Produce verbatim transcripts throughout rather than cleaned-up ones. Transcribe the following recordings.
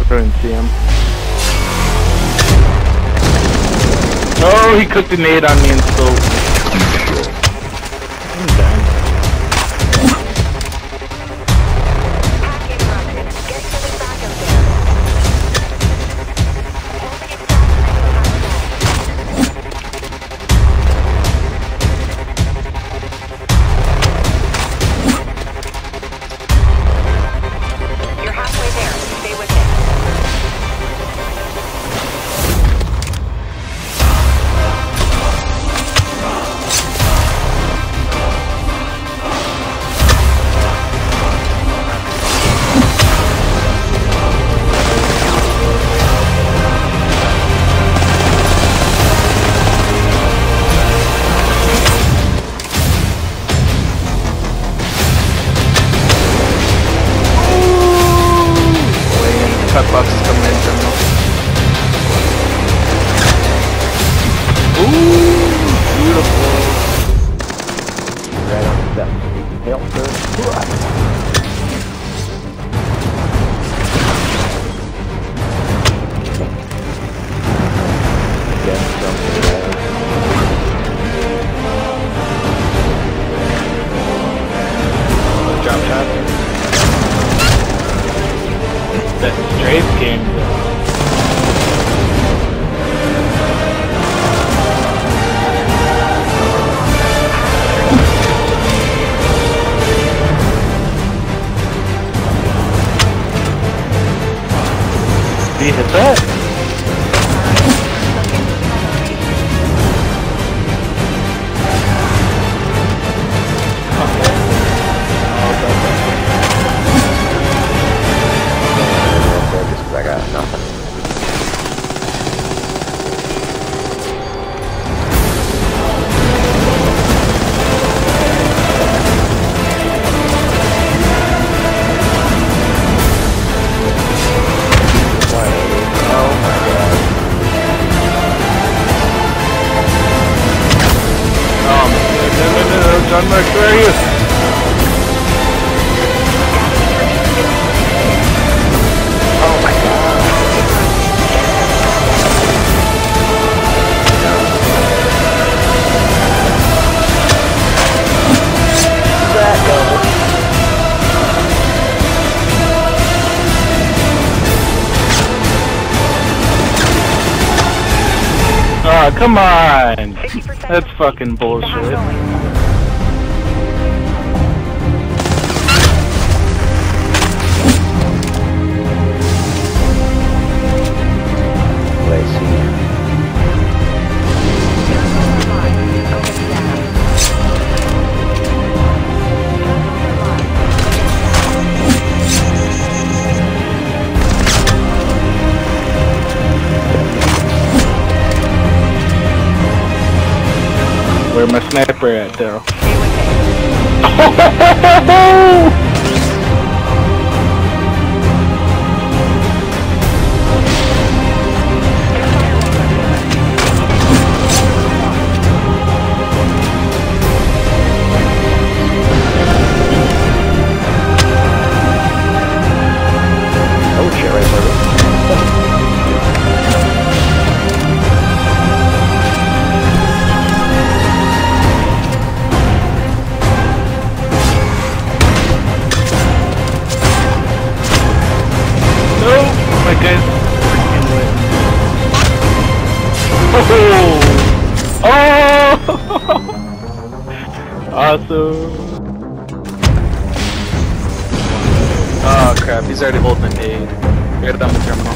didn't see him. Oh, he cooked a nade on me and so. I'm done. Cut box is coming in terminal. Ooh, beautiful. Right on the step. Hail, sir. Again, something there. Drop shot. That strafe game though. Did he hit that? I got nothing. Oh my god. Um, no, no, no, no, John Mark, where are you? Oh my god. That go. Oh, come on! That's fucking bullshit. Let's see. Where my sniper at, Daryl? Oh shit, right there. My guy's freaking lit. Oh! Oh! Awesome. Oh crap, he's already holding an aid. We gotta dump the terminal.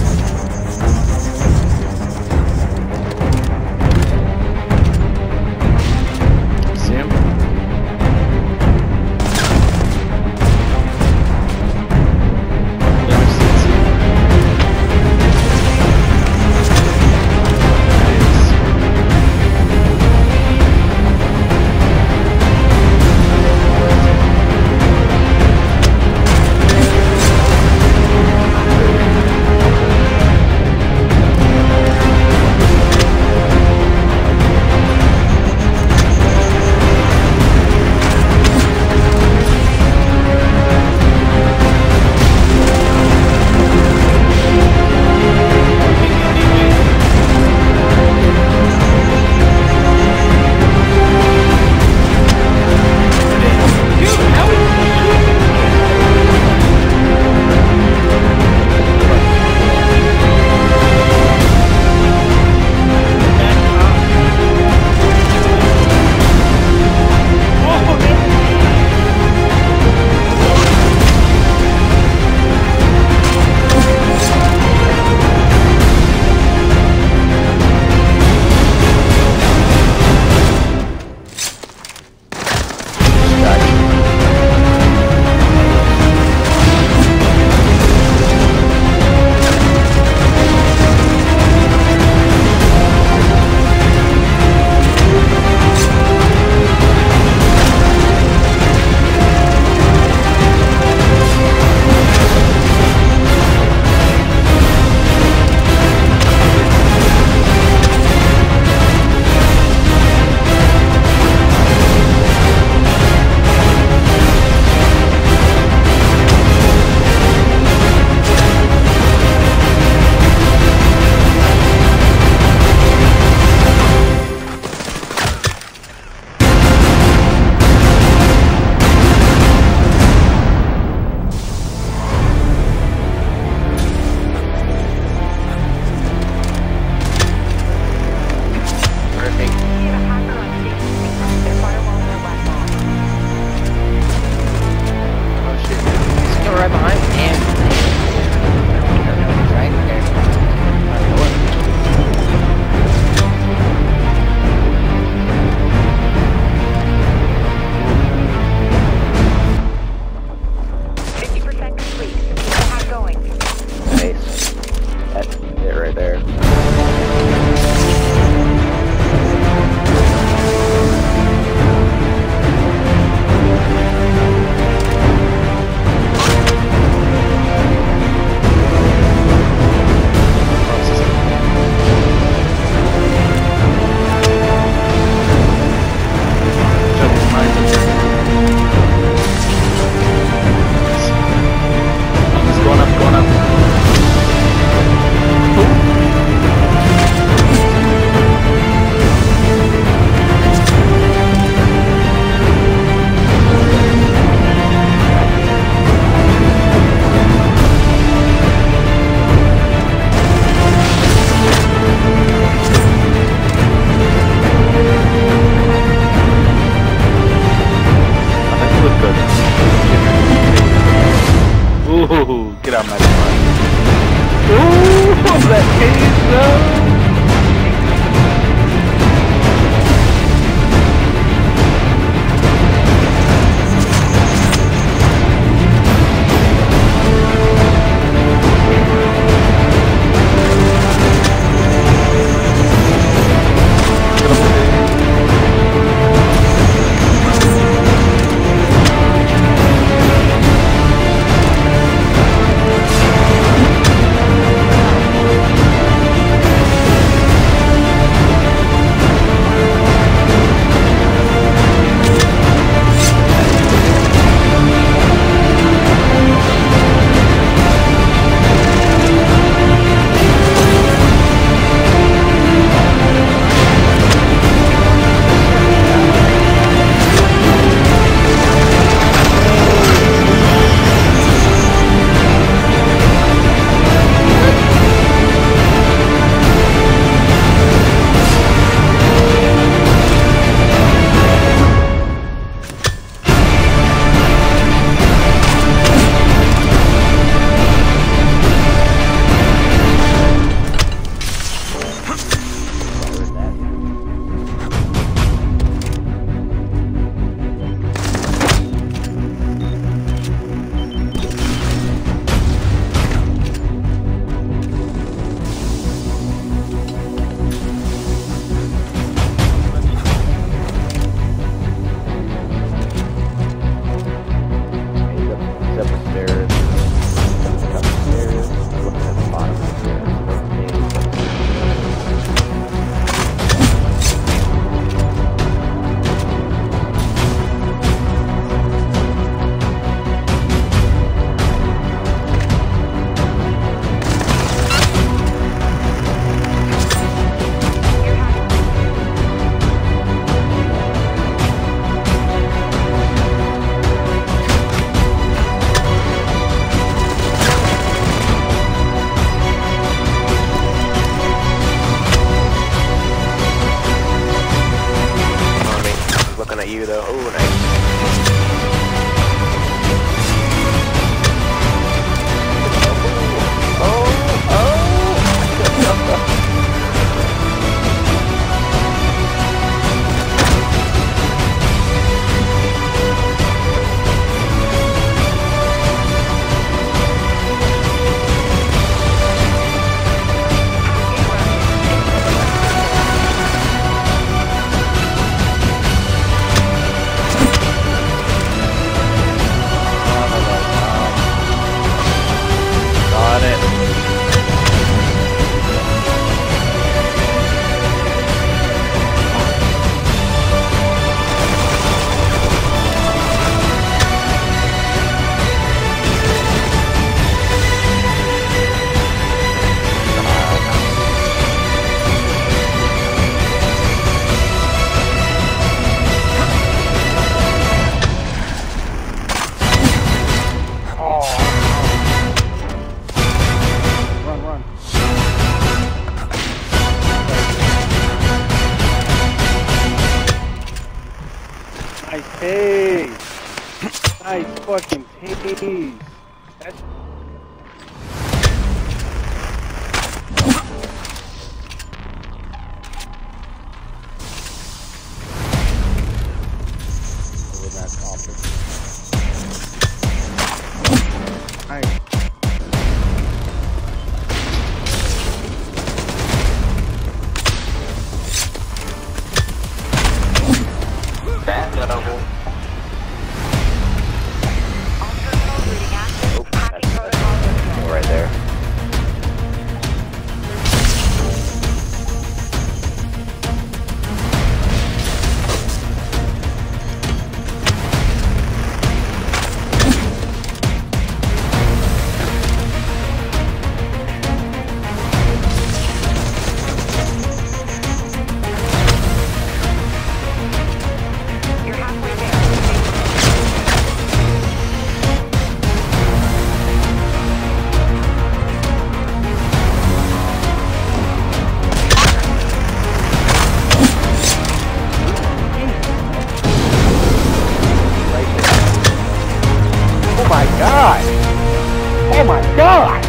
See him? Nice. That's it right there. Ooh, get out my spot. Ooh, that haze though. At you though. Oh, nice. Oh, oh. god!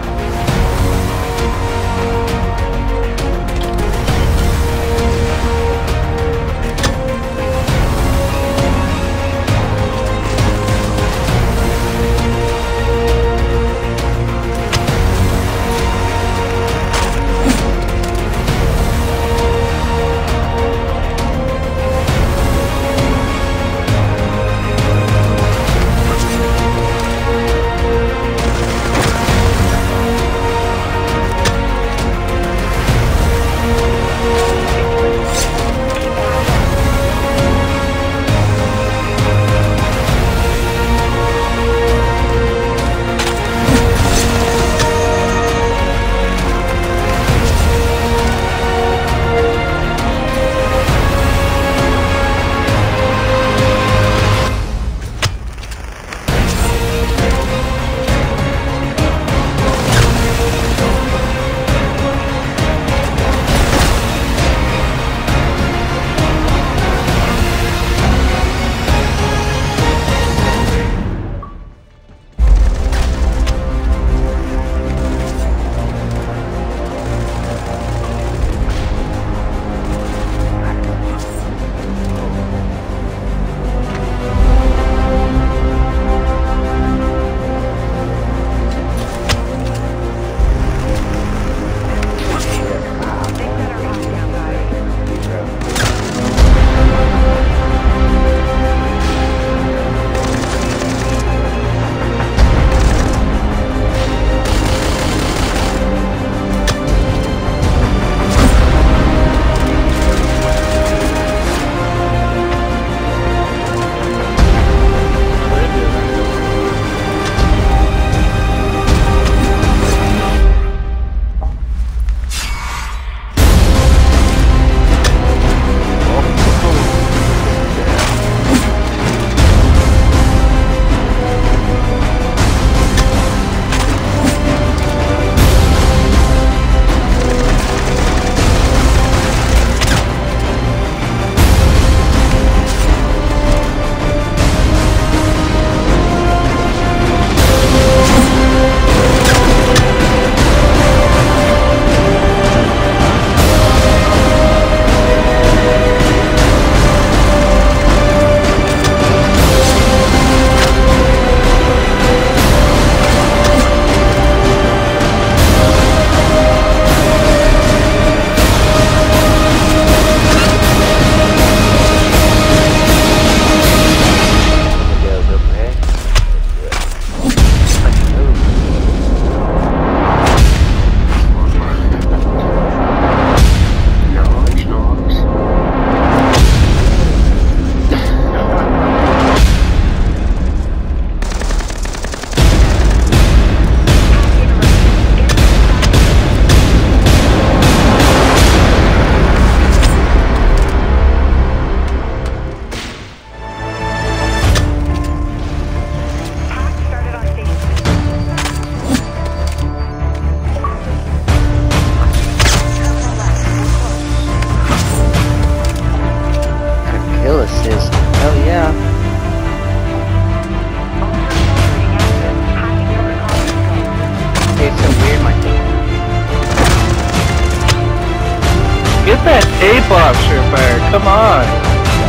Get that tape off, Surefire, come on!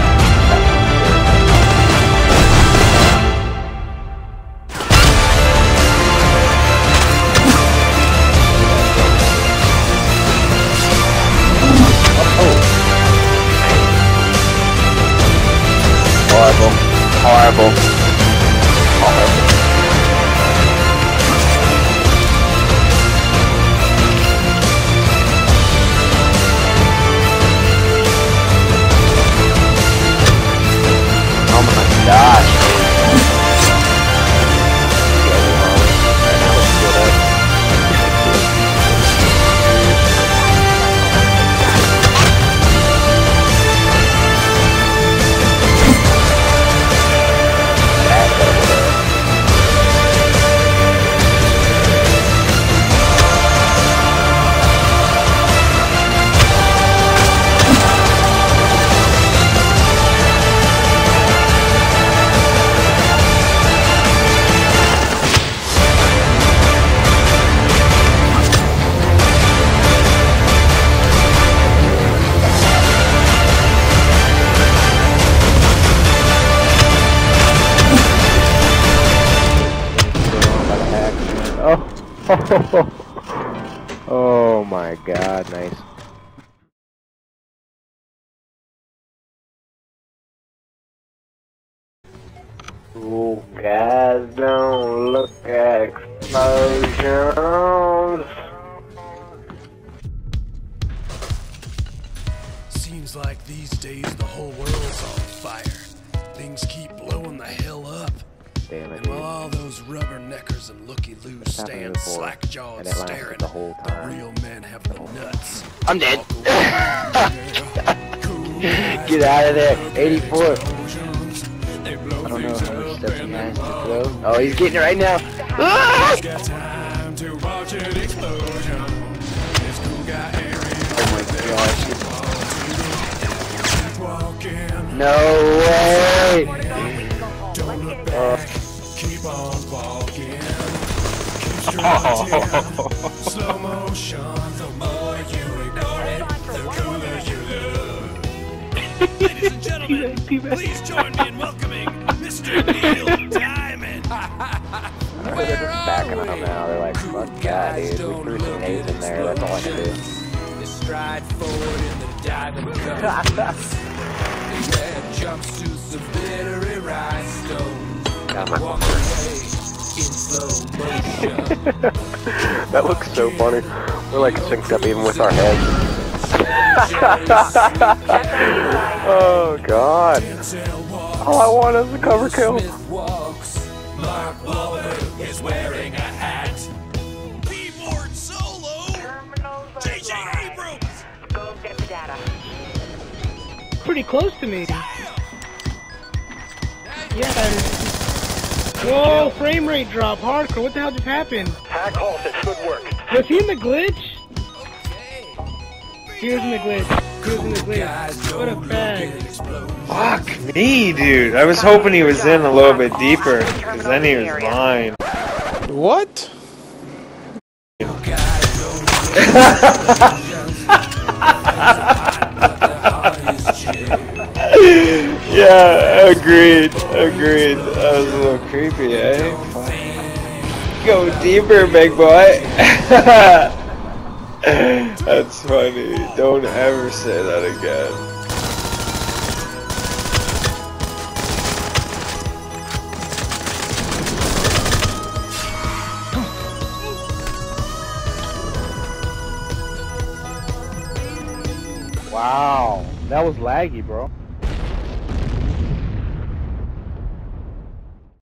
Horrible. Horrible. Horrible. Oh my gosh. Oh my god, nice. Ooh, guys, don't look at explosions. Seems like these days the whole world's on fire. Things keep blowing the hell up. Damn it, And dude. while all those rubberneckers and looky-loos stand slack-jawed and it lasted staring, the whole time. real men have the nuts. I'm dead. Get out of there, eighty-four. I don't know how much steps he has to throw. Oh, he's getting it right now. Ah! Got time to watch an explosion. This cool guy Oh my gosh. No way! Uh, keep on walking. Keep strutting. Slow motion. The more you ignore it, the cooler you look. Ladies and gentlemen, please join me in welcoming Mister Neil Diamond. they're just backing on him now. They're like, fuck that, dude. We threw some nades in there. That's all I can do. Stride forward in the diamond cup. Red jumpsuits of glittery rhinestones. Got my Walk away in slow motion. That looks so funny. We're like synced up even with our heads. Oh god. All I want is a cover kill. Mark Wahlberg is wearing a hat. Keyboard solo. J J Abrams. Go get the data. Pretty close to me. Yeah, that is. Whoa, frame rate drop, hardcore. What the hell just happened? Hack halted, good work. Was he in the glitch? He was in the glitch. He was in the glitch. What a bag. Fuck me, dude. I was hoping he was in a little bit deeper, because then he was mine. What? Yeah, agreed, agreed. That was a little creepy, eh? Go deeper, big boy. That's funny. Don't ever say that again. Wow. That was laggy, bro.